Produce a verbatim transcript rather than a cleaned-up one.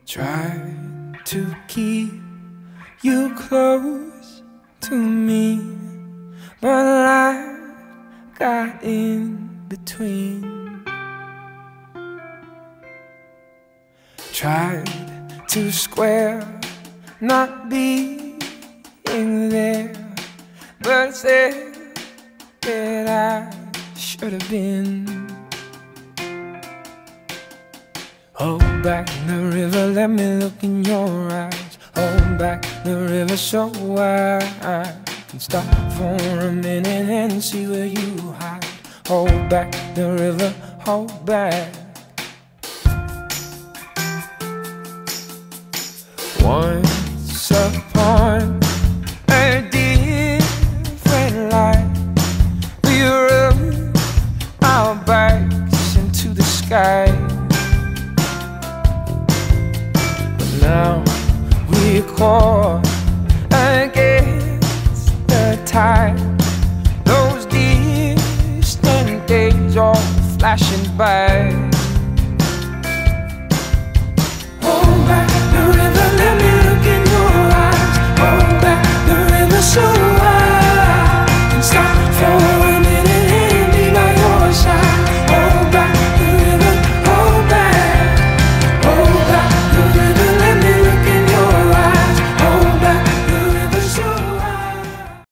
Tried to keep you close to me, but life got in between. Tried to square not being there, but said that I should have been. Hold back the river, let me look in your eyes. Hold back the river so I can stop for a minute and see where you hide. Hold back the river, hold back. Once upon a different life, we rubbed our backs into the sky. Now we're caught against the tide. Those distant days all flashing by.